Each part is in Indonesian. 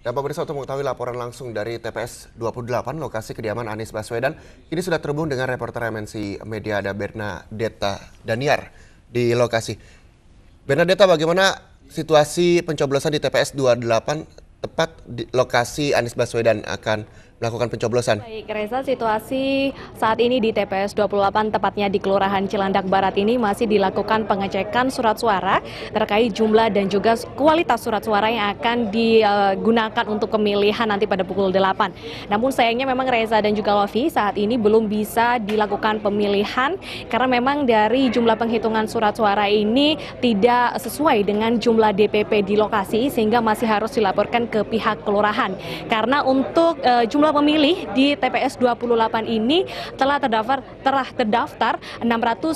Dan pemirsa, untuk mengetahui laporan langsung dari TPS 28, lokasi kediaman Anies Baswedan, ini sudah terhubung dengan reporter MNC Media ada Bernadetta Daniar di lokasi. Bernadetta, bagaimana situasi pencoblosan di TPS 28 tepat di lokasi Anies Baswedan akan melakukan pencoblosan? Baik, Reza, situasi saat ini di TPS 28 tepatnya di Kelurahan Cilandak Barat ini masih dilakukan pengecekan surat suara terkait jumlah dan juga kualitas surat suara yang akan digunakan untuk pemilihan nanti pada pukul 8. Namun sayangnya memang Reza dan juga Lofi saat ini belum bisa dilakukan pemilihan karena memang dari jumlah penghitungan surat suara ini tidak sesuai dengan jumlah DPP di lokasi sehingga masih harus dilaporkan ke pihak kelurahan. Karena untuk jumlah pemilih di TPS 28 ini telah terdaftar 698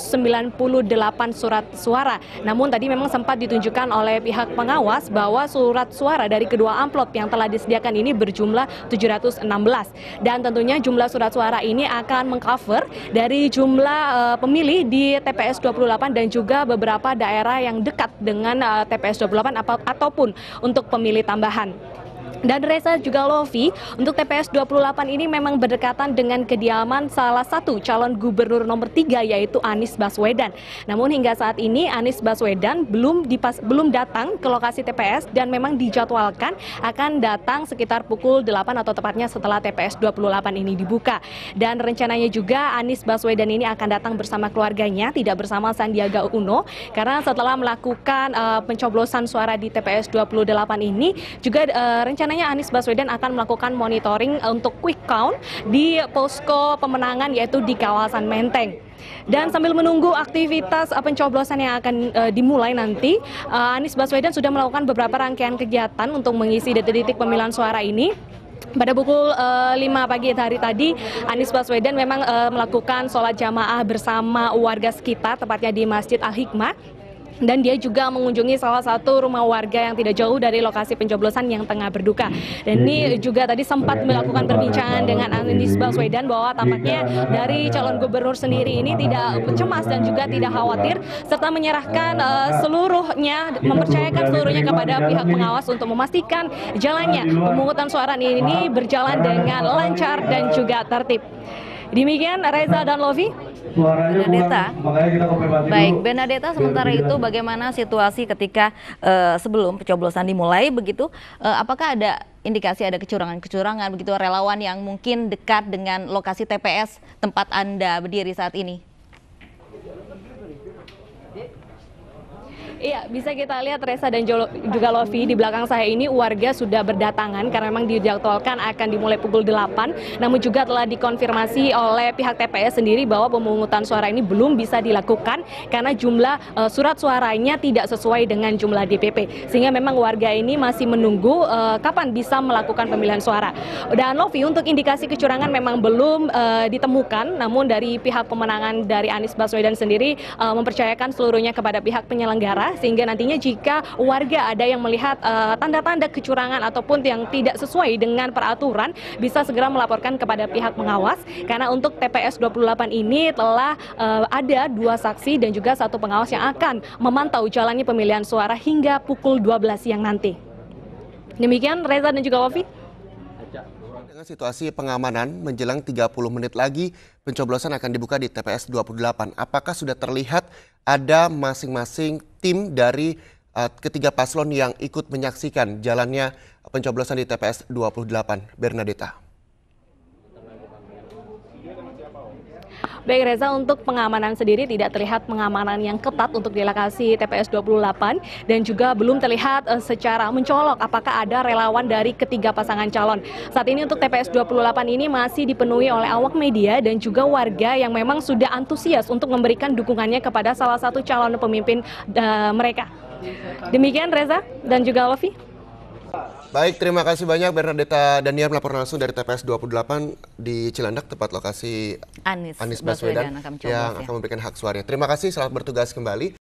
surat suara. Namun tadi memang sempat ditunjukkan oleh pihak pengawas bahwa surat suara dari kedua amplop yang telah disediakan ini berjumlah 716. Dan tentunya jumlah surat suara ini akan mengcover dari jumlah pemilih di TPS 28 dan juga beberapa daerah yang dekat dengan TPS 28 ataupun untuk pemilih tambahan. Dan Reza juga Lofi, untuk TPS 28 ini memang berdekatan dengan kediaman salah satu calon gubernur nomor 3 yaitu Anies Baswedan. Namun hingga saat ini Anies Baswedan belum datang ke lokasi TPS dan memang dijadwalkan akan datang sekitar pukul 8 atau tepatnya setelah TPS 28 ini dibuka. Dan rencananya juga Anies Baswedan ini akan datang bersama keluarganya, tidak bersama Sandiaga Uno, karena setelah melakukan pencoblosan suara di TPS 28 ini juga rencananya Anies Baswedan akan melakukan monitoring untuk quick count di posko pemenangan yaitu di kawasan Menteng. Dan sambil menunggu aktivitas pencoblosan yang akan dimulai nanti, Anies Baswedan sudah melakukan beberapa rangkaian kegiatan untuk mengisi detik-detik pemilihan suara ini. Pada pukul 5 pagi hari tadi, Anies Baswedan memang melakukan sholat jamaah bersama warga sekitar, tepatnya di Masjid Al-Hikmah. Dan dia juga mengunjungi salah satu rumah warga yang tidak jauh dari lokasi pencoblosan yang tengah berduka. Dan ini juga tadi sempat melakukan perbincangan dengan Anies Baswedan bahwa tampaknya dari calon gubernur sendiri ini tidak cemas dan juga tidak khawatir, serta menyerahkan mempercayakan seluruhnya kepada pihak pengawas untuk memastikan jalannya pemungutan suara ini berjalan dengan lancar dan juga tertib. Demikian Reza dan Lofi. Bernadetta. Baik, Bernadetta, sementara itu bagaimana situasi ketika sebelum pencoblosan dimulai begitu? Apakah ada indikasi ada kecurangan-kecurangan begitu relawan yang mungkin dekat dengan lokasi TPS tempat Anda berdiri saat ini? Iya, bisa kita lihat Reza dan juga Lofi, di belakang saya ini warga sudah berdatangan karena memang dijadwalkan akan dimulai pukul 8. Namun juga telah dikonfirmasi oleh pihak TPS sendiri bahwa pemungutan suara ini belum bisa dilakukan karena jumlah surat suaranya tidak sesuai dengan jumlah DPP. Sehingga memang warga ini masih menunggu kapan bisa melakukan pemilihan suara. Dan Lofi, untuk indikasi kecurangan memang belum ditemukan, namun dari pihak pemenangan dari Anies Baswedan sendiri mempercayakan seluruhnya kepada pihak penyelenggara, sehingga nantinya jika warga ada yang melihat tanda-tanda kecurangan ataupun yang tidak sesuai dengan peraturan bisa segera melaporkan kepada pihak pengawas, karena untuk TPS 28 ini telah ada 2 saksi dan juga 1 pengawas yang akan memantau jalannya pemilihan suara hingga pukul 12 siang nanti. Demikian Reza dan juga Lofi. Dengan situasi pengamanan menjelang 30 menit lagi pencoblosan akan dibuka di TPS 28. Apakah sudah terlihat ada masing-masing tim dari ketiga paslon yang ikut menyaksikan jalannya pencoblosan di TPS 28, Bernadetta? Baik Reza, untuk pengamanan sendiri tidak terlihat pengamanan yang ketat untuk di lokasi TPS 28 dan juga belum terlihat secara mencolok apakah ada relawan dari ketiga pasangan calon. Saat ini untuk TPS 28 ini masih dipenuhi oleh awak media dan juga warga yang memang sudah antusias untuk memberikan dukungannya kepada salah satu calon pemimpin mereka. Demikian Reza dan juga Lofi. Baik, terima kasih banyak Bernadetta Daniar melaporkan langsung dari TPS 28 di Cilandak, tepat lokasi Anies Baswedan yang akan memberikan hak suaranya. Terima kasih, selamat bertugas kembali.